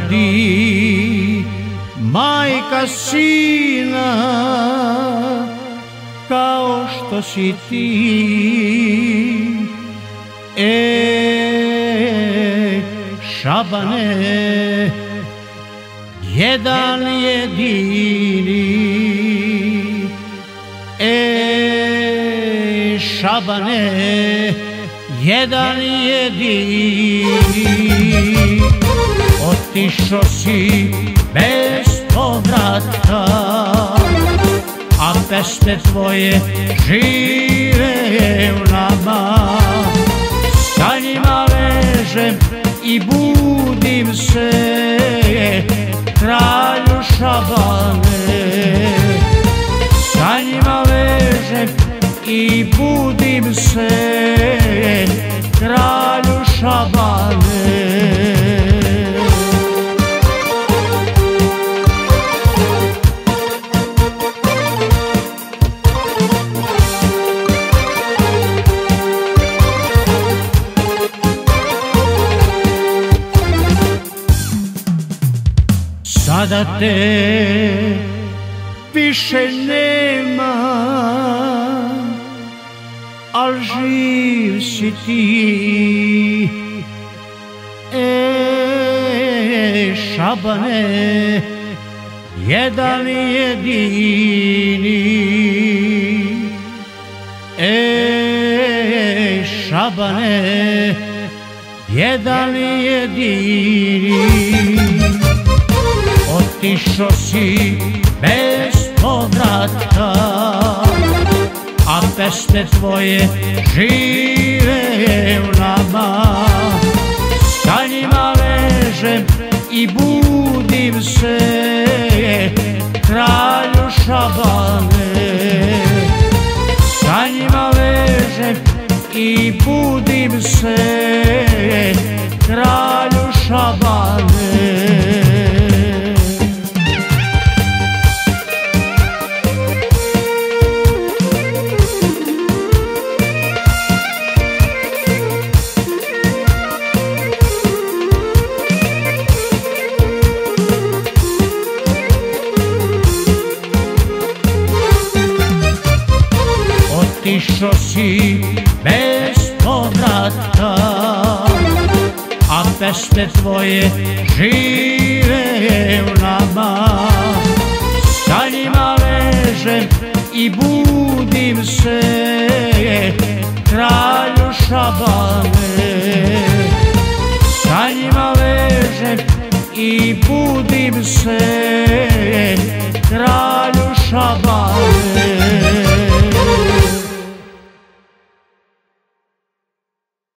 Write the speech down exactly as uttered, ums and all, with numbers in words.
rodi majka sina kao što si ti. E, Šabane, jedan jedini. E, Šabane, jedan jedini. Otišo si bez povrata, a pesme tvoje žive u nama. Sa njima ležem i budim se, kralju Šabane. Sa njima ležem i budim se, kralju Šabane. Sada te više nema, al živ si ti. E, Šabane, jedan jedini. E, Šabane, jedan jedini. Otišo si bez povrata, a pesme tvoje žive u nama. Sa njima ležem i budim se, kralju Šabane. Sa njima ležem i budim se, kralju Šabane. Otišo si bez povrata, a pesme tvoje žive u nama. Sa njima ležem i budim se, kralju Šabane. Sa njima ležem i budim se,